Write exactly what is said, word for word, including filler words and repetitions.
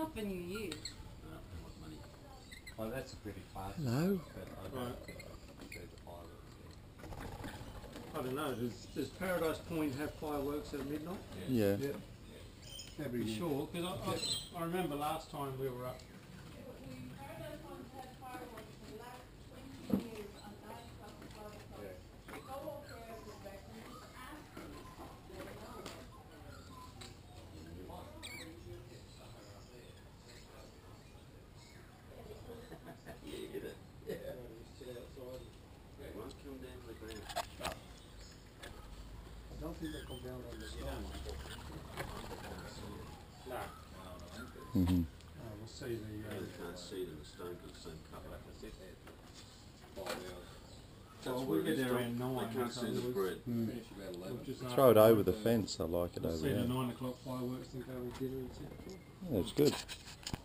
not for New Year. No, I want money. Oh, that's a pretty fast. Hello? But I Right. don't think I can do the fireworks. I don't know, does, does Paradise Point have fireworks at midnight? Yeah. Yeah. Every Are you year. sure? Because I, I, I remember last time we were up. Paradise One's had fireworks for the last twenty years on nine o'clock and twelve o'clock. Yeah. You go up there at the back and just ask them. They know. Yeah, you get it. Yeah. It won't come down to the ground. I don't think they come down on the stone. No. Mm-hmm. Uh, we'll see the. Yeah, Uh, you can't see it in the stone because the same colour. well, we get there around nine. They can't so see the we'll- bread. Mm. Finish about eleven. we'll just Throw it after over the the- fence, I like it We'll over see the there. nine o'clock fireworks and go with dinner and stuff. Yeah, it's good.